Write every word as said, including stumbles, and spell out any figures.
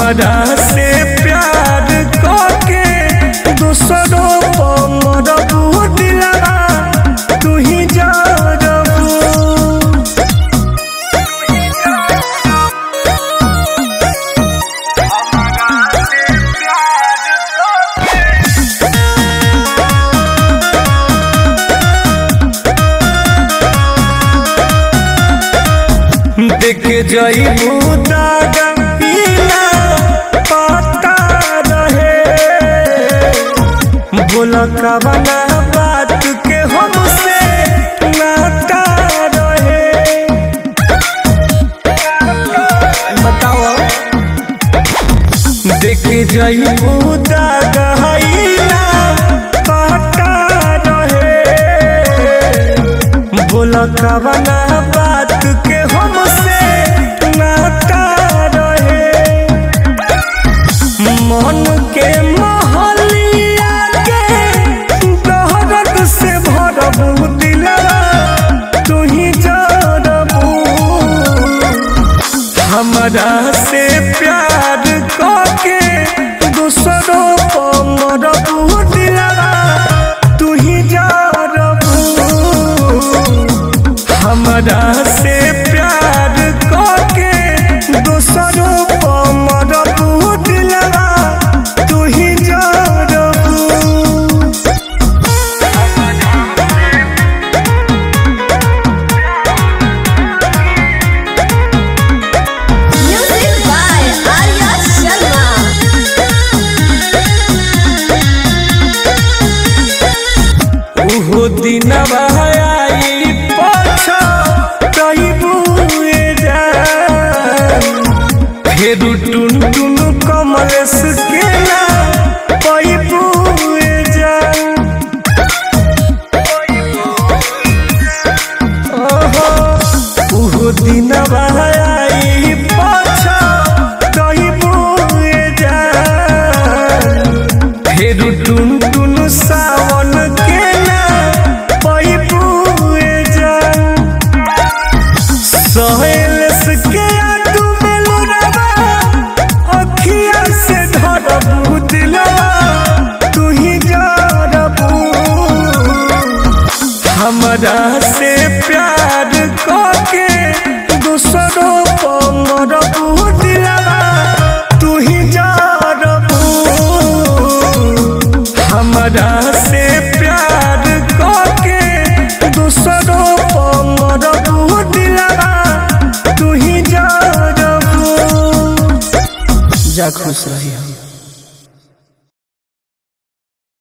हमरा से प्यार करके दूसरों पर मरबू दिलवा तू ही जरबू। देख जइबू दागा पीला पता रहे बोला कवना बात के हमसे नाता रहे बताओ। देख जइबू दागा पता रहे बोला कवना बात के हमसे नाता रहे। मन के महलिया के दहरत से भरबू दिलवा तू ही जरबू। हमरा से प्यार करके दूसरों पर मरबू दिलवा तू ही जरबू। हमरा से प्यार करके दूसरों पर मरबू दिलवा तू ही जरबू। Music by Arya Sharma. उहो दिनवा आई पाछा कइबू फेरू टुन टुन कमलेश के ना पैबू जान। ओहो उहो दिनवा आई पाछा कइबू जान फेरू टुन टुन सावन के ना पैबू जान। सहेलस के आटू में लुरवा अखिया से धरबू दिलवा तू ही जरबू। हमरा से प्यार करके दूसरों पर मरबू दिलवा तू ही जरबू। हमरा से प्यार करके दूसरों पर मरबू दिलवा तू ही जरबू। जा खुश रही।